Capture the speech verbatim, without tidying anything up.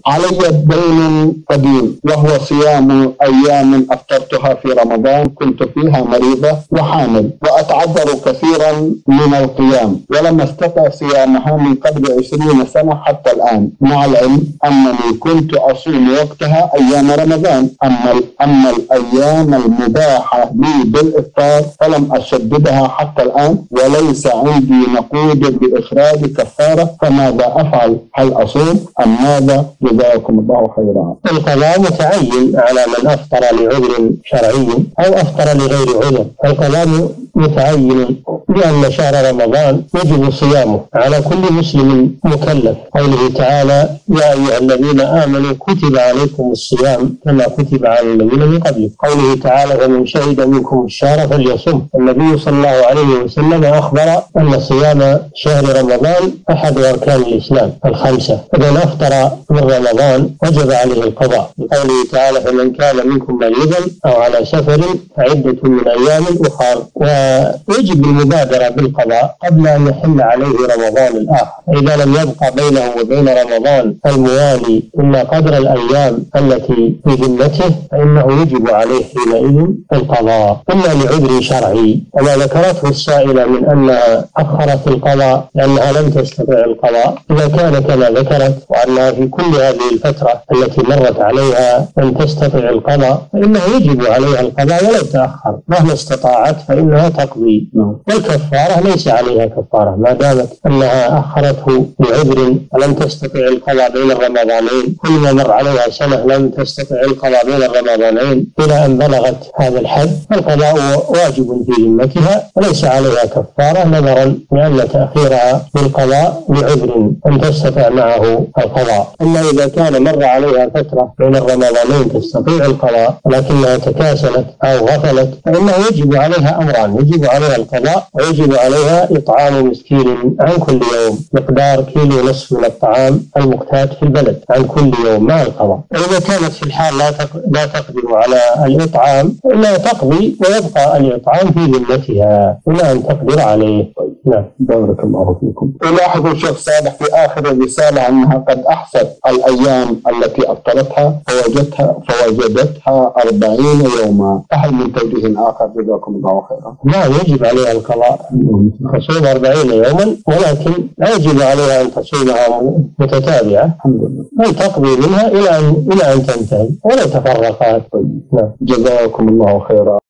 علي دين قديم وهو صيام أيام أفطرتها في رمضان كنت فيها مريضة وحامل، وأتعذر كثيرا من القيام ولم أستطع صيامها من قبل عشرين سنة حتى الآن، مع العلم أنني كنت أصوم وقتها أيام رمضان. أما, أما الأيام المباحة لي بالإفطار فلم أشددها حتى الآن، وليس عندي نقود بإخراج كفارة، فماذا أفعل؟ هل أصوم أم ماذا؟ جزاكم الله خيرا. القضاء متعين على من أفطر لعذر شرعي أو أفطر لغير عذر. القضاء متعين لأن شهر رمضان يجب صيامه على كل مسلم مكلف. قوله تعالى: يا أيها الذين آمنوا كتب عليكم الصيام كما كتب على الذين من قبلكم. قوله تعالى: ومن شهد منكم الشهر فليصم. النبي صلى الله عليه وسلم أخبر أن صيام شهر رمضان أحد أركان الإسلام الخمسة، فمن أفطر من رمضان وجب عليه القضاء. قوله تعالى: فمن كان منكم مريضا أو على سفر فعدة من أيام أخر. ويجب المبادرة بالقضاء قبل أن يحل عليه رمضان الآخر. إذا لم يبقى بينه وبين رمضان الموالي إلا قدر الأيام التي في ذمته فإنه يجب عليه حينئذ القضاء، إلا لعذر شرعي. وما ذكرته السائلة من أنها أخرت القضاء لأنها لم تستطع القضاء، إذا كان كما ذكرت وأنها في كل هذه الفترة التي مرت عليها لم تستطع القضاء فإنه يجب عليها القضاء ولو تأخر، مهما استطاعت فإنها تقضي. والكفارة ليس عليها كفارة ما دامت أنها أخرته بعذر ولم تستطع القضاء بين الرمضانين. كل ما مر عليها سنة لم تستطع القضاء بين الرمضانين إلى أن بلغت هذا الحد، القضاء واجب في ذمتها وليس عليها كفارة، نظرا لأن تأخيرها بالقضاء لعذر أن تستطع معه القضاء. أما إذا كان مر عليها فترة بين الرمضانين تستطيع القضاء ولكنها تكاسلت أو غفلت فإنه يجب عليها أمران: يجب عليها القضاء ويجب عليها إطعام مسكين عن كل يوم مقدار كيلو نصف من الطعام المقتات في البلد عن كل يوم مع القضاء. إذا كانت في الحال لا لا تقدر على الإطعام فإنها تقضي ويبقى الإطعام في ذمتها إلى أن تقدر عليه. نعم. بارك الله فيكم. ألاحظ الشيخ صالح في آخر الرسالة أنها قد أحصت الأيام التي أفطرتها فوجدتها فوجدتها أربعين يوما، فهل من توجيه آخر؟ جزاكم الله خيرا. لا، يجب عليها القضاء تصوم أربعين يوما، ولكن لا يجب عليها أن تصومها متتابعة، الحمد لله، بل تقضي منها إلى أن إلى أن تنتهي ولو تفرقات. جزاكم الله خيرا.